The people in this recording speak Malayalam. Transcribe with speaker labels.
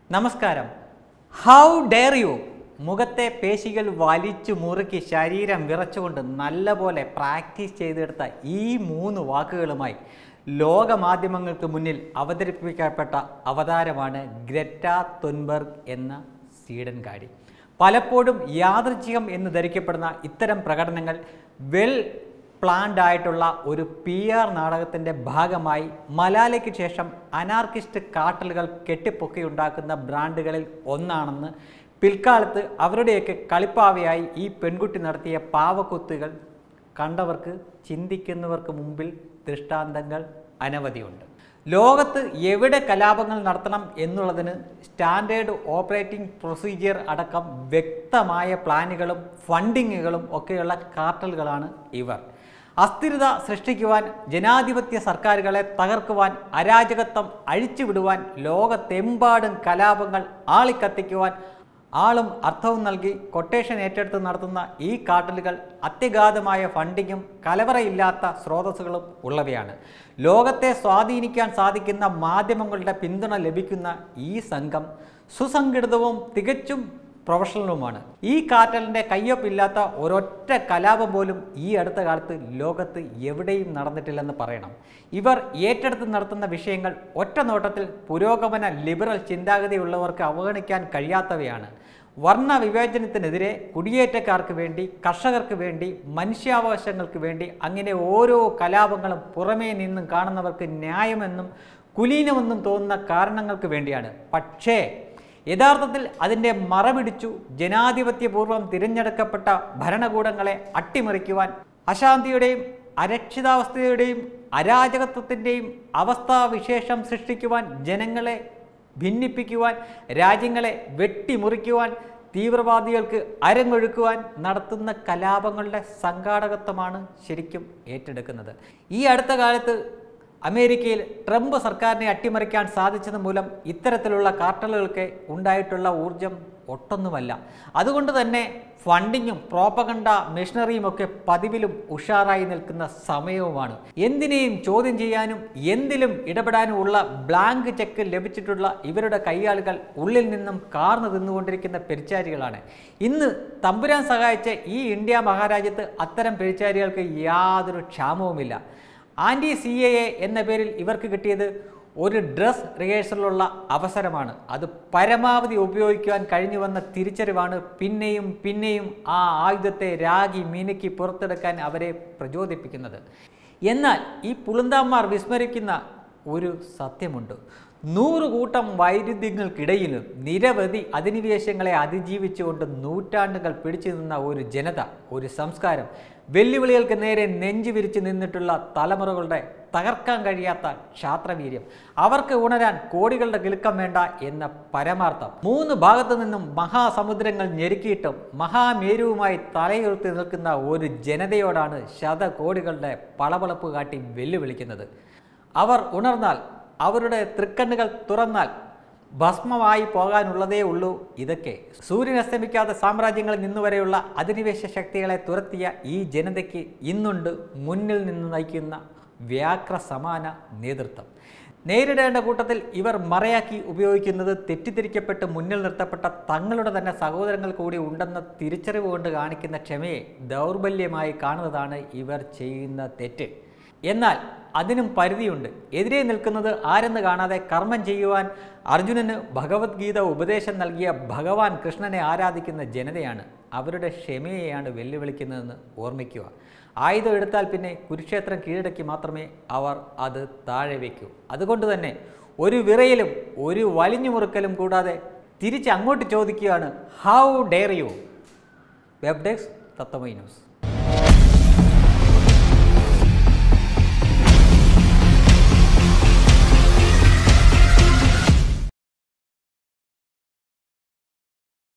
Speaker 1: നമസ്കാരം. How dare you? മുഖത്തെ പേശികൾ വലിച്ചു മുറുക്കി ശരീരം വിറച്ചുകൊണ്ട് നല്ലപോലെ പ്രാക്ടീസ് ചെയ്തെടുത്ത ഈ 3 വാക്കുകളുമായി ലോകമാധ്യമങ്ങൾക്ക് മുന്നിൽ അവതരിപ്പിക്കപ്പെട്ട അവതാരമാണ് ഗ്രെറ്റ തുൻബെർഗ് എന്ന സ്വീഡൻകാരി. പലപ്പോഴും യാദൃച്ഛികം എന്ന് ധരിക്കപ്പെടുന്ന ഇത്തരം പ്രകടനങ്ങൾ വെൽ പ്ലാൻഡ് ആയിട്ടുള്ള ഒരു PR നാടകത്തിൻ്റെ ഭാഗമായി മലാലയ്ക്ക് ശേഷം അനാർക്കിസ്റ്റ് കാട്ടലുകൾ കെട്ടിപ്പൊക്കിയുണ്ടാക്കുന്ന ബ്രാൻഡുകളിൽ ഒന്നാണെന്ന് പിൽക്കാലത്ത് അവരുടെയൊക്കെ കളിപ്പാവയായി ഈ പെൺകുട്ടി നടത്തിയ പാവക്കുത്തുകൾ കണ്ടവർക്ക് ചിന്തിക്കുന്നവർക്ക് മുമ്പിൽ ദൃഷ്ടാന്തങ്ങൾ അനവധിയുണ്ട്. ലോകത്ത് എവിടെ കലാപങ്ങൾ നടത്തണം എന്നുള്ളതിന് സ്റ്റാൻഡേർഡ് ഓപ്പറേറ്റിംഗ് പ്രൊസീജിയർ അടക്കം വ്യക്തമായ പ്ലാനുകളും ഫണ്ടിങ്ങുകളും ഒക്കെയുള്ള കാർട്ടലുകളാണ് ഇവർ. അസ്ഥിരത സൃഷ്ടിക്കുവാൻ, ജനാധിപത്യ സർക്കാരുകളെ തകർക്കുവാൻ, അരാജകത്വം അഴിച്ചുവിടുവാൻ, ലോകത്തെമ്പാടും കലാപങ്ങൾ ആളിക്കത്തിക്കുവാൻ ആളും അർത്ഥവും നൽകി കൊട്ടേഷൻ ഏറ്റെടുത്ത് നടത്തുന്ന ഈ കാർട്ടലുകൾ അത്യഗാധമായ ഫണ്ടിങ്ങും കലവറയില്ലാത്ത സ്രോതസ്സുകളും ഉള്ളവയാണ്. ലോകത്തെ സ്വാധീനിക്കാൻ സാധിക്കുന്ന മാധ്യമങ്ങളുടെ പിന്തുണ ലഭിക്കുന്ന ഈ സംഘം സുസംഘടിതവും തികച്ചും പ്രൊഫഷണലുമാണ്. ഈ കാർട്ടലിൻ്റെ കയ്യൊപ്പില്ലാത്ത ഒരൊറ്റ കലാപം പോലും ഈ അടുത്ത കാലത്ത് ലോകത്ത് എവിടെയും നടന്നിട്ടില്ലെന്ന് പറയണം. ഇവർ ഏറ്റെടുത്ത് നടത്തുന്ന വിഷയങ്ങൾ ഒറ്റ നോട്ടത്തിൽ പുരോഗമന ലിബറൽ ചിന്താഗതിയുള്ളവർക്ക് അവഗണിക്കാൻ കഴിയാത്തവയാണ്. വർണ്ണ വിവേചനത്തിനെതിരെ, കുടിയേറ്റക്കാർക്ക് വേണ്ടി, കർഷകർക്ക് വേണ്ടി, മനുഷ്യാവകാശങ്ങൾക്ക് വേണ്ടി, അങ്ങനെ ഓരോ കലാപങ്ങളും പുറമേ നിന്നും കാണുന്നവർക്ക് ന്യായമെന്നും കുലീനമെന്നും തോന്നുന്ന കാരണങ്ങൾക്ക് വേണ്ടിയാണ്. പക്ഷേ യഥാർത്ഥത്തിൽ അതിൻ്റെ മറപിടിച്ചു ജനാധിപത്യപൂർവ്വം തിരഞ്ഞെടുക്കപ്പെട്ട ഭരണകൂടങ്ങളെ അട്ടിമറിക്കുവാൻ, അശാന്തിയുടെയും അരക്ഷിതാവസ്ഥയുടെയും അരാജകത്വത്തിൻ്റെയും അവസ്ഥാവിശേഷം സൃഷ്ടിക്കുവാൻ, ജനങ്ങളെ ഭിന്നിപ്പിക്കുവാൻ, രാജ്യങ്ങളെ വെട്ടിമുറിക്കുവാൻ, തീവ്രവാദികൾക്ക് അരങ്ങൊഴുക്കുവാൻ നടത്തുന്ന കലാപങ്ങളുടെ സംഘാടകത്വമാണ് ശരിക്കും ഏറ്റെടുക്കുന്നത്. ഈ അടുത്ത കാലത്ത് അമേരിക്കയിൽ ട്രംപ് സർക്കാരിനെ അട്ടിമറിക്കാൻ സാധിച്ചത് മൂലം ഇത്തരത്തിലുള്ള കാർട്ടലുകൾക്ക് ഉണ്ടായിട്ടുള്ള ഊർജം ഒട്ടൊന്നുമല്ല. അതുകൊണ്ട് തന്നെ ഫണ്ടിങ്ങും പ്രോപ്പഗണ്ട മെഷീനറിയും ഒക്കെ പതിവിലും ഉഷാറായി നിൽക്കുന്ന സമയവുമാണ്. എന്തിനേയും ചോദ്യം ചെയ്യാനും എന്തിലും ഇടപെടാനും ഉള്ള ബ്ലാങ്ക് ചെക്ക് ലഭിച്ചിട്ടുള്ള ഇവരുടെ കയ്യാളുകൾ ഉള്ളിൽ നിന്നും കാർന്നു തിന്നുകൊണ്ടിരിക്കുന്ന പെരിച്ചാരികളാണ്. ഇന്ന് തമ്പുരാൻ സഹായിച്ച ഈ ഇന്ത്യ മഹാരാജ്യത്ത് അത്തരം പെരിച്ചാരികൾക്ക് യാതൊരു ക്ഷാമവുമില്ല. ആൻറ്റി CAA എന്ന പേരിൽ ഇവർക്ക് കിട്ടിയത് ഒരു ഡ്രസ് റിഹേഴ്സലുള്ള അവസരമാണ്. അത് പരമാവധി ഉപയോഗിക്കുവാൻ കഴിഞ്ഞുവന്ന തിരിച്ചറിവാണ് പിന്നെയും പിന്നെയും ആ ആയുധത്തെ രാഗി മിനുക്കി പുറത്തെടുക്കാൻ അവരെ പ്രചോദിപ്പിക്കുന്നത്. എന്നാൽ ഈ പുളുന്താന്മാർ വിസ്മരിക്കുന്ന ഒരു സത്യമുണ്ട്. 100 കൂട്ടം വൈരുദ്ധ്യങ്ങൾക്കിടയിലും നിരവധി അധിനിവേശങ്ങളെ അതിജീവിച്ചുകൊണ്ട് നൂറ്റാണ്ടുകൾ പിടിച്ചു നിന്ന ഒരു ജനത, ഒരു സംസ്കാരം, വെല്ലുവിളികൾക്ക് നേരെ നെഞ്ചു വിരിച്ചു നിന്നിട്ടുള്ള തലമുറകളുടെ തകർക്കാൻ കഴിയാത്ത ക്ഷാത്രവീര്യം, അവർക്ക് ഉണരാൻ കോടികളുടെ കിലുക്കം വേണ്ട എന്ന പരമാർത്ഥം. 3 ഭാഗത്തു നിന്നും മഹാസമുദ്രങ്ങൾ ഞെരുക്കിയിട്ടും മഹാമേരുവുമായി തലയുയർത്തി നിൽക്കുന്ന ഒരു ജനതയോടാണ് ശതകോടികളുടെ പളപളപ്പ് കാട്ടി വെല്ലുവിളിക്കുന്നത്. അവർ ഉണർന്നാൽ, അവരുടെ തൃക്കണ്ണുകൾ തുറന്നാൽ ഭസ്മമായി പോകാനുള്ളതേ ഉള്ളൂ ഇതൊക്കെ. സൂര്യൻ അസ്തമിക്കാത്ത സാമ്രാജ്യങ്ങളിൽ നിന്നുവരെയുള്ള അധിനിവേശ ശക്തികളെ തുരത്തിയ ഈ ജനതയ്ക്ക് ഇന്നുണ്ട് മുന്നിൽ നിന്ന് നയിക്കുന്ന വ്യാഘ്ര സമാന നേതൃത്വം. നേരിടേണ്ട കൂട്ടത്തിൽ ഇവർ മറയാക്കി ഉപയോഗിക്കുന്നത് തെറ്റിദ്ധരിക്കപ്പെട്ട് മുന്നിൽ നിർത്തപ്പെട്ട തങ്ങളുടെ തന്നെ സഹോദരങ്ങൾ കൂടി ഉണ്ടെന്ന തിരിച്ചറിവ് കൊണ്ട് കാണിക്കുന്ന ക്ഷമയെ ദൗർബല്യമായി കാണുന്നതാണ് ഇവർ ചെയ്യുന്ന തെറ്റ്. എന്നാൽ അതിനും പരിധിയുണ്ട്. എതിരെ നിൽക്കുന്നത് ആരെന്ന് കാണാതെ കർമ്മം ചെയ്യുവാൻ അർജുനന് ഭഗവത്ഗീത ഉപദേശം നൽകിയ ഭഗവാൻ കൃഷ്ണനെ ആരാധിക്കുന്ന ജനതയാണ്. അവരുടെ ക്ഷമയെയാണ് വെല്ലുവിളിക്കുന്നതെന്ന് ഓർമ്മിക്കുക. ആയുധം എടുത്താൽ പിന്നെ കുരുക്ഷേത്രം കീഴടക്കി മാത്രമേ അവർ അത് താഴെ വയ്ക്കൂ. അതുകൊണ്ട് തന്നെ ഒരു വിറയലും ഒരു വലിഞ്ഞു മുറുക്കലും കൂടാതെ തിരിച്ച് അങ്ങോട്ട് ചോദിക്കുകയാണ്, how dare you? Web desk Tatwamayi news.